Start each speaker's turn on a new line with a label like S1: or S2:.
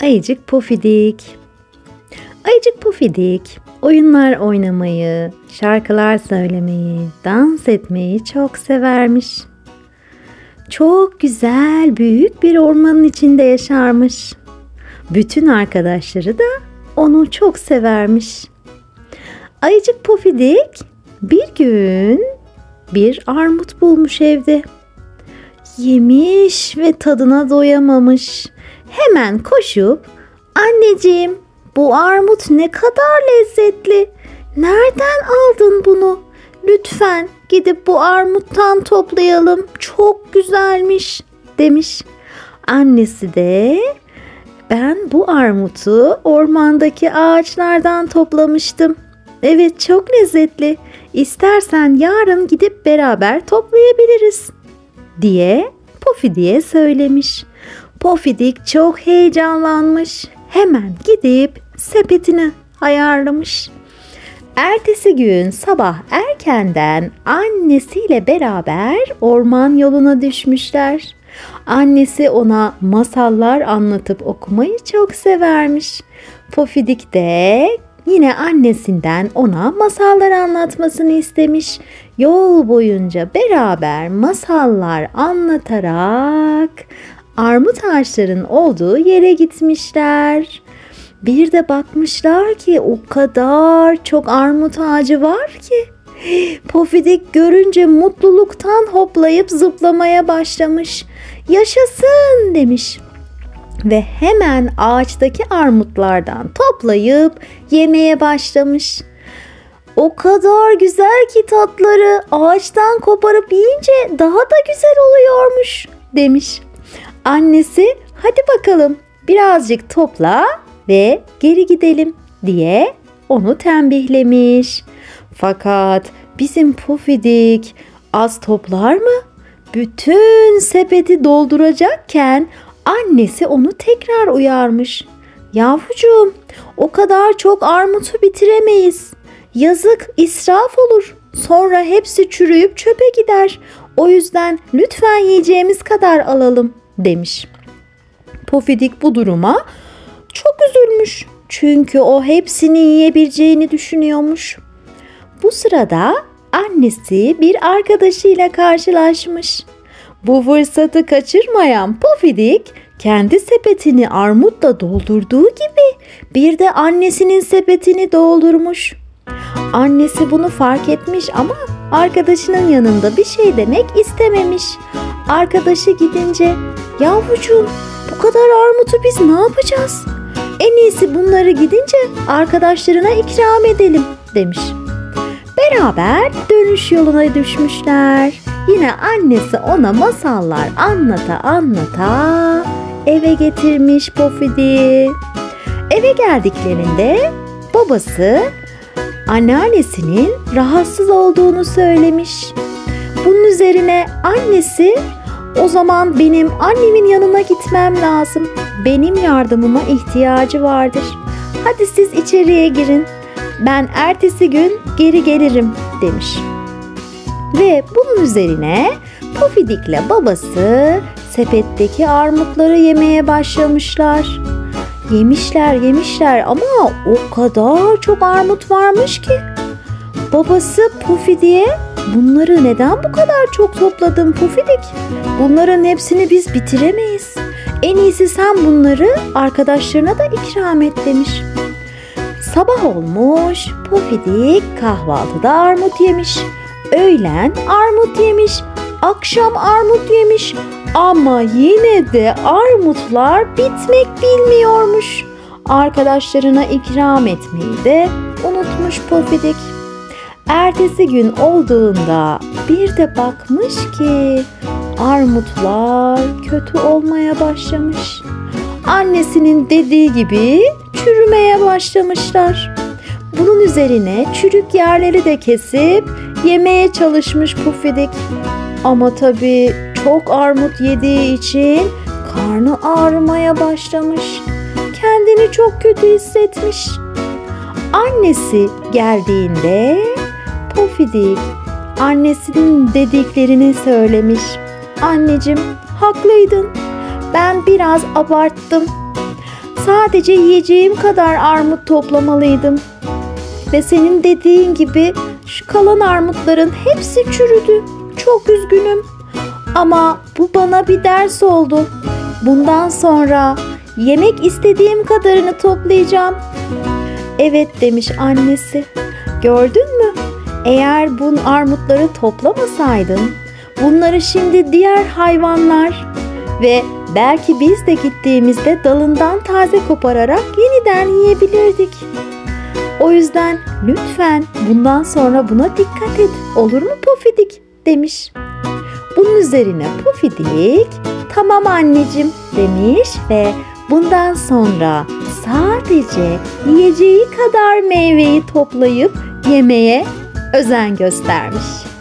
S1: Ayıcık Pofidik. Ayıcık Pofidik oyunlar oynamayı, şarkılar söylemeyi, dans etmeyi çok severmiş. Çok güzel, büyük bir ormanın içinde yaşarmış. Bütün arkadaşları da onu çok severmiş. Ayıcık Pofidik bir gün bir armut bulmuş evde. Yemiş ve tadına doyamamış. Hemen koşup, "Anneciğim, bu armut ne kadar lezzetli. Nereden aldın bunu? Lütfen gidip bu armuttan toplayalım. Çok güzelmiş," demiş. Annesi de, "Ben bu armutu ormandaki ağaçlardan toplamıştım. Evet, çok lezzetli. İstersen yarın gidip beraber toplayabiliriz," diye Pofidik'e söylemiş. Pofidik çok heyecanlanmış. Hemen gidip sepetini ayarlamış. Ertesi gün sabah erkenden annesiyle beraber orman yoluna düşmüşler. Annesi ona masallar anlatıp okumayı çok severmiş. Pofidik de yine annesinden ona masallar anlatmasını istemiş. Yol boyunca beraber masallar anlatarak armut ağaçlarının olduğu yere gitmişler. Bir de bakmışlar ki o kadar çok armut ağacı var ki. Pofidik görünce mutluluktan hoplayıp zıplamaya başlamış. "Yaşasın," demiş. Ve hemen ağaçtaki armutlardan toplayıp yemeye başlamış. O kadar güzel ki tatları, ağaçtan koparıp yiyince daha da güzel oluyormuş, demiş. Annesi, "Hadi bakalım birazcık topla ve geri gidelim," diye onu tembihlemiş. Fakat bizim Pofidik az toplar mı? Bütün sepeti dolduracakken annesi onu tekrar uyarmış. "Yavrucuğum, o kadar çok armutu bitiremeyiz. Yazık, israf olur. Sonra hepsi çürüyüp çöpe gider. O yüzden lütfen yiyeceğimiz kadar alalım," demiş. Pofidik bu duruma çok üzülmüş. Çünkü o hepsini yiyebileceğini düşünüyormuş. Bu sırada annesi bir arkadaşıyla karşılaşmış. Bu fırsatı kaçırmayan Pofidik kendi sepetini armutla doldurduğu gibi bir de annesinin sepetini doldurmuş. Annesi bunu fark etmiş ama arkadaşının yanında bir şey demek istememiş. Arkadaşı gidince, "Yavrucuğum, bu kadar armutu biz ne yapacağız? En iyisi bunları gidince arkadaşlarına ikram edelim," demiş. Beraber dönüş yoluna düşmüşler. Yine annesi ona masallar anlata eve getirmiş Pofidik'i. Eve geldiklerinde babası anneannesinin rahatsız olduğunu söylemiş. Bunun üzerine annesi, "O zaman benim annemin yanına gitmem lazım. Benim yardımıma ihtiyacı vardır. Hadi siz içeriye girin. Ben ertesi gün geri gelirim," demiş. Ve bunun üzerine Pofidik'le babası sepetteki armutları yemeye başlamışlar. Yemişler ama o kadar çok armut varmış ki. Babası Pofidik'e, "Bunları neden bu kadar çok topladın Pofidik? Bunların hepsini biz bitiremeyiz. En iyisi sen bunları arkadaşlarına da ikram et," demiş. Sabah olmuş, Pofidik kahvaltıda armut yemiş. Öğlen armut yemiş, akşam armut yemiş. Ama yine de armutlar bitmek bilmiyormuş. Arkadaşlarına ikram etmeyi de unutmuş Pofidik. Ertesi gün olduğunda bir de bakmış ki armutlar kötü olmaya başlamış. Annesinin dediği gibi çürümeye başlamışlar. Bunun üzerine çürük yerleri de kesip yemeye çalışmış Pofidik. Ama tabii çok armut yediği için karnı ağrımaya başlamış. Kendini çok kötü hissetmiş. Annesi geldiğinde Pofidik annesinin dediklerini söylemiş. "Anneciğim, haklıydın. Ben biraz abarttım. sadece yiyeceğim kadar armut toplamalıydım. Ve senin dediğin gibi şu kalan armutların hepsi çürüdü. Çok üzgünüm. Ama bu bana bir ders oldu. Bundan sonra yemek istediğim kadarını toplayacağım. Evet demiş annesi. Gördün mü? Eğer bu armutları toplamasaydın, bunları şimdi diğer hayvanlar ve belki biz de gittiğimizde dalından taze kopararak yeniden yiyebilirdik. O yüzden lütfen bundan sonra buna dikkat et. Olur mu Pufidik? Demiş. Bunun üzerine Pufidik, tamam anneciğim demiş ve bundan sonra sadece yiyeceği kadar meyveyi toplayıp yemeye özen göstermiş.